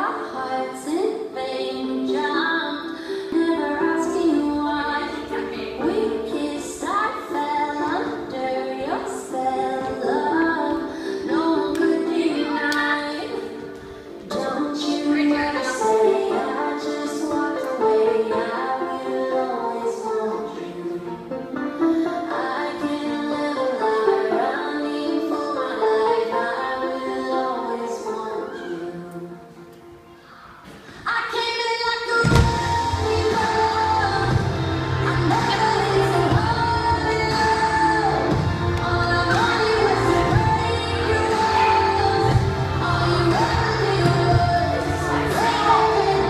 hearts in vain jumped, never asking why. We kissed, I fell under your spell, love. No one could deny. Don't you ever say I just walked away. I will always want you. I can't live a lie running for my life. I will always want you. I came in like a wrecking ball. I never hit so hard below. All I wanted was to break your walls. All you ever did was break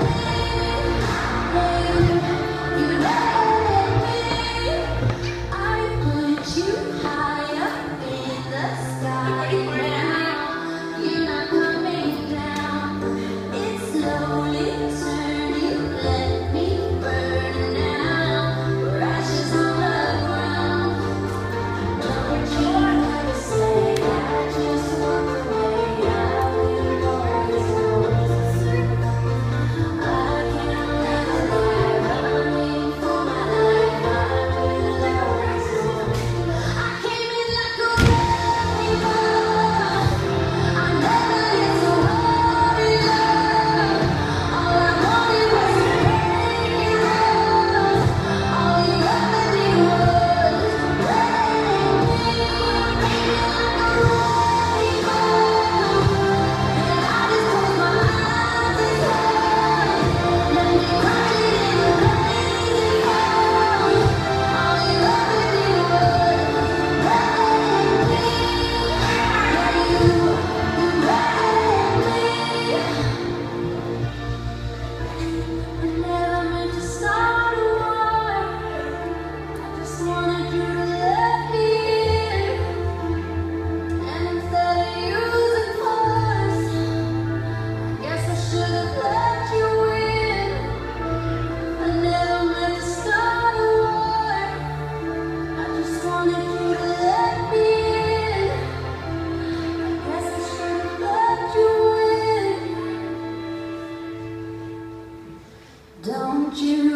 me. You never let me. I put you high up in the sky. Now you're not coming down. It's slowly turning, let me burn now. We're ashes on the ground. Don't you ever say I just walked away. I will always want you. I can't live a lie running for my life. I will always want you. I came in like a wrecking ball. I never hit so hard below. All I wanted was to break your walls. All you ever did was break me. Came in like a wrecking ball. And I just closed my eyes and said, let me crush it in the blazing coals. All you ever did was break me. Yeah, you break me. I never meant to start a war. I just wanted you to let me in. And instead of using force, guess I should have let you in. I never meant to start a war. I just wanted you to let me in. Guess I should have let you in. Don't you